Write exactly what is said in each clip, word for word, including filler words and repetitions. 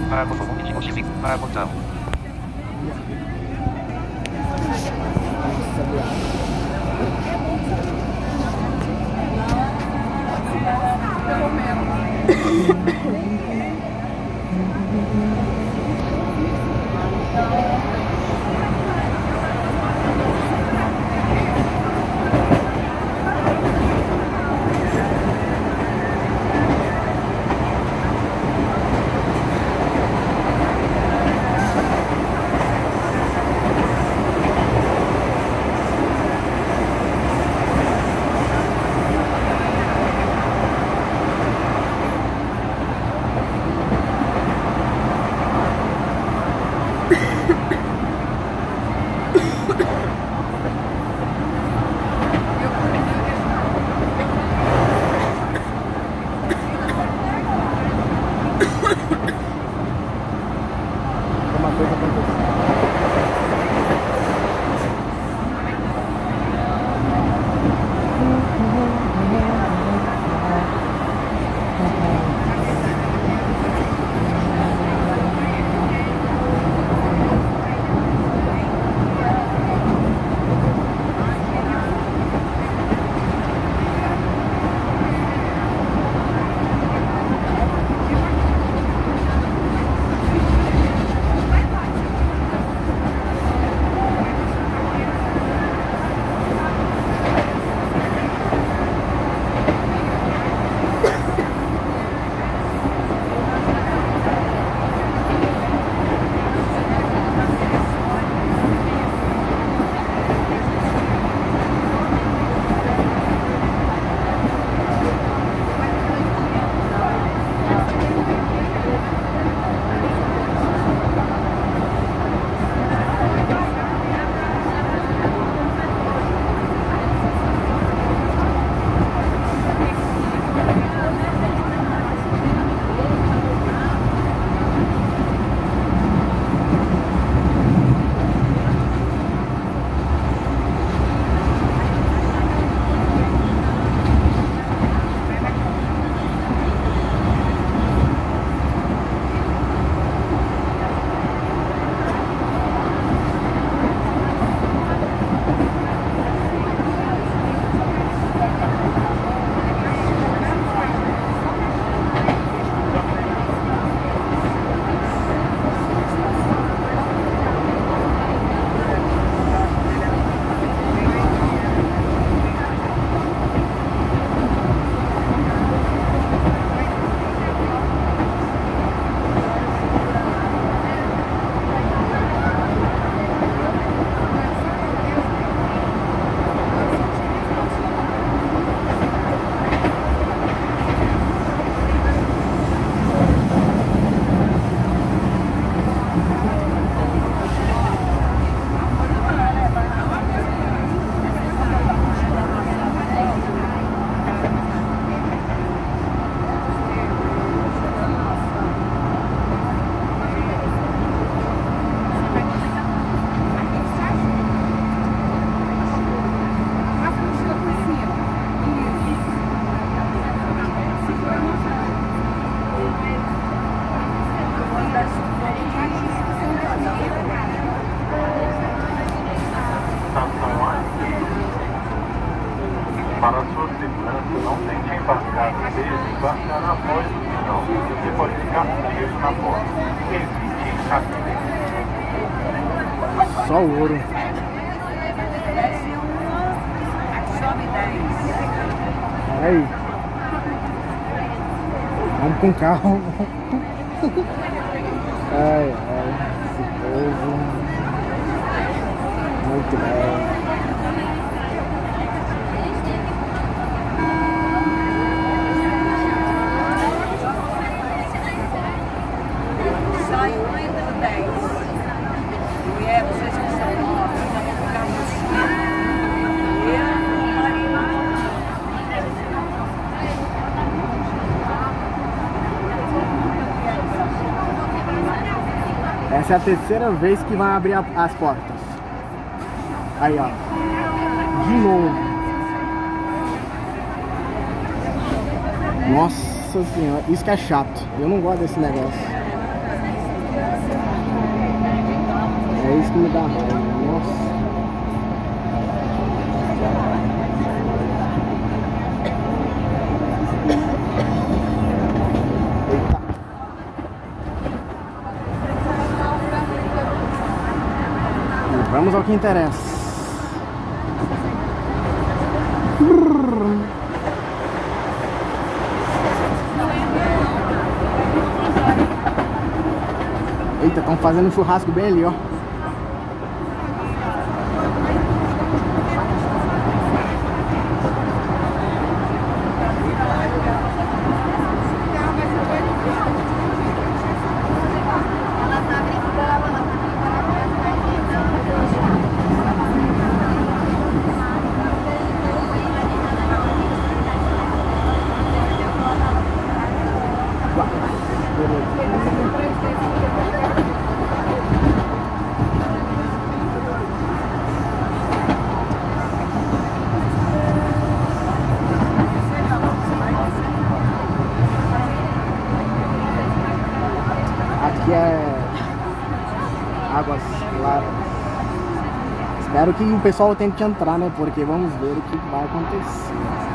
あ、このもみじのしみ。あ、こんちゃん。 Para sua segurança, não tente embarcar no dedo e embarcar na voz do final. Você pode ficar preso na porta. Evite acidentes. Só ouro. Aí. Vamos com carro. Ai, ai. Esse povo. Muito bem. Essa é a terceira vez que vai abrir a, as portas. Aí, ó. De novo. Nossa senhora. Isso que é chato. Eu não gosto desse negócio. É isso que me dá raiva. Nossa. Eita. E vamos ao que interessa. Eita, estão fazendo um churrasco bem ali, ó. Aqui é águas claras. Espero que o pessoal tente entrar, né? Porque vamos ver o que vai acontecer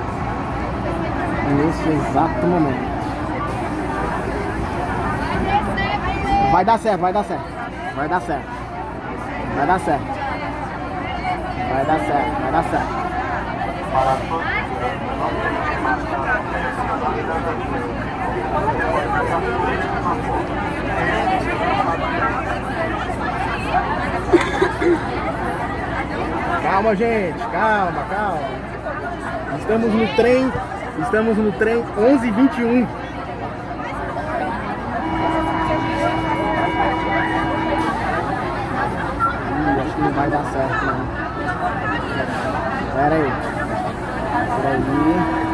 nesse exato momento. Vai dar certo, vai dar certo. Vai dar certo. Vai dar certo. Vai dar certo, vai dar certo. Para todos, não deixe passar depois da capoeira na porta. Calma, gente, calma, calma. Estamos no trem, estamos no trem onze e vinte e um. Ih, acho que não vai dar certo, não. Pera aí. Pera aí.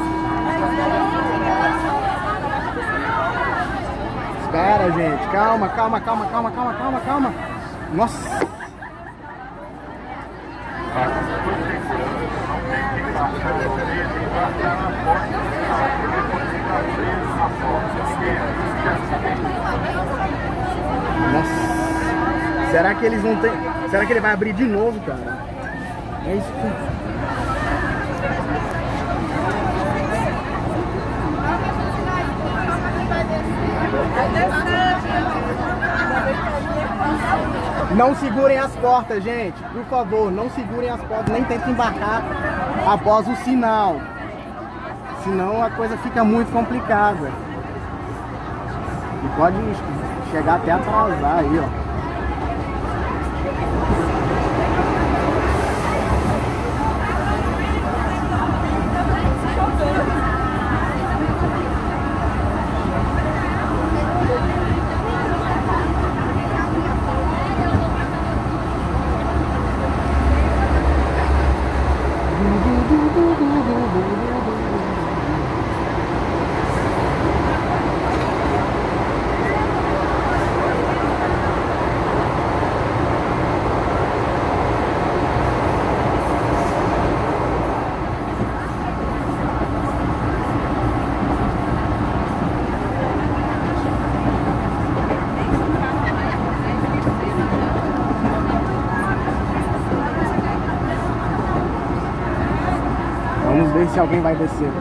Espera, gente. Calma, calma, calma, calma, calma, calma, calma. Nossa. Nossa. Será que eles vão ter... Será que ele vai abrir de novo, cara? É isso que... Não segurem as portas, gente. Por favor, não segurem as portas. Nem tentem embarcar após o sinal. Senão a coisa fica muito complicada. E pode chegar até atrasar aí, ó. Vamos ver se alguém vai descer.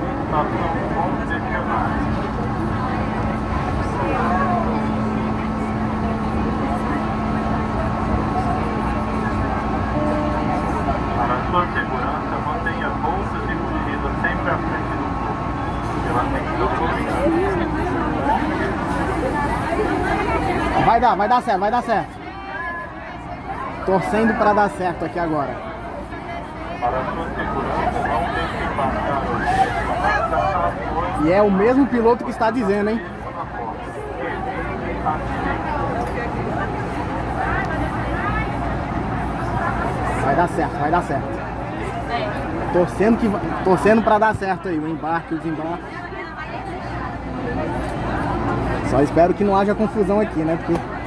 Para sua segurança, mantenha bolsas e mochilas sempre à frente do corpo. Pela atenção. Vai dar, vai dar certo, vai dar certo. Torcendo para dar certo aqui agora. Para sua segurança, não deixe passar o E é o mesmo piloto que está dizendo, hein? Vai dar certo, vai dar certo. Torcendo, que, torcendo para dar certo aí, o embarque, o desembarque. Só espero que não haja confusão aqui, né? Porque